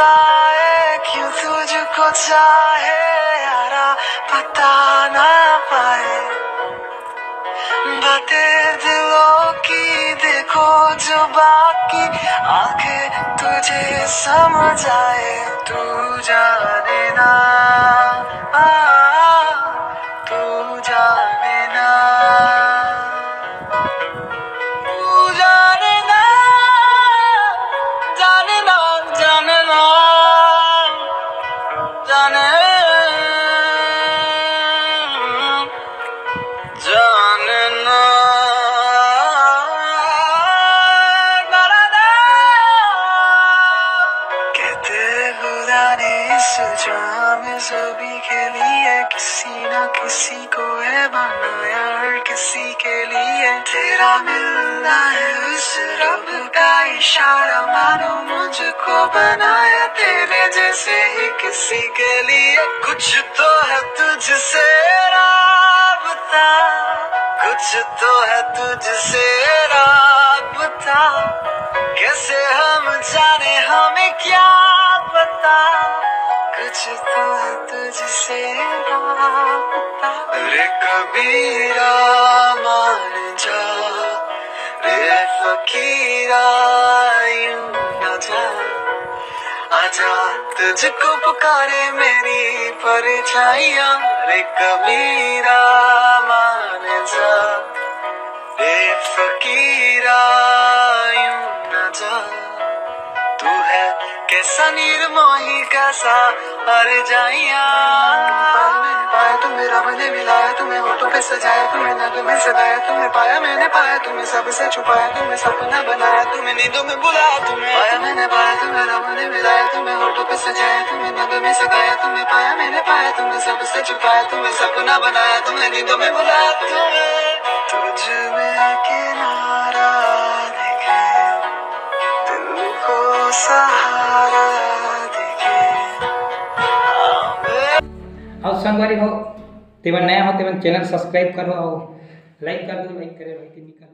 बताए क्यों तुझको चाहे यारा, बता ना पाए बातें दिलों की, देखो जो बाकी आंखें तुझे समझ आए। तू जाने ना, तू जाने ना, तू जाने ना, जाने ना, जाने ना, जाने जानना। कहते खुदा ने इस जाम सभी के लिए किसी न किसी को है बनाया, हर किसी के लिए तेरा मिलना है उस रब का इशारा, मानो मुझको बनाया तेरे जैसे ही किसी के लिए। कुछ तो है तुझसे राबता, कुछ तो है तुझसे राबता, कैसे हम जाने हमें क्या पता, कुछ तो है तुझसे राबता। रे कबीरा मान जा, रे फकीरा यूं न जा, आजा तुझको पुकारे मेरी परछाइयां। रे कबीरा मान जा, रे फकीरा यूं न जा, तू है कैसा निर्मोही कैसा हर जाइया। पाया तुम्हें रब ने मिलाया, तुम्हें होठों पे सजाया, तुम्हें नग में सजाया, तुम्हें पाया मैंने पाया, तुम्हें सबसे छुपाया, तुम्हें सपना बनाया, तुम्हें नींदों में बुलाया, तुम्हें पाया मैंने पाया, तुम्हें रब ने मिलाया, तुम्हें होठों पे सजाया, तुम्हें नग में सजाया, तुम्हें पाया मैंने पाया, तुम्हें सबसे छुपाया, तुम्हें सपना बनाया, तुम्हें नींदों में बुलाया, तुम्हें तुझ में किनारा दिखे, दिल को सहारा दिखे। और संगवारी हो तेवन नया हो तेवन चैनल सब्सक्राइब करो और लाइक कर दो, लाइक करे भाई।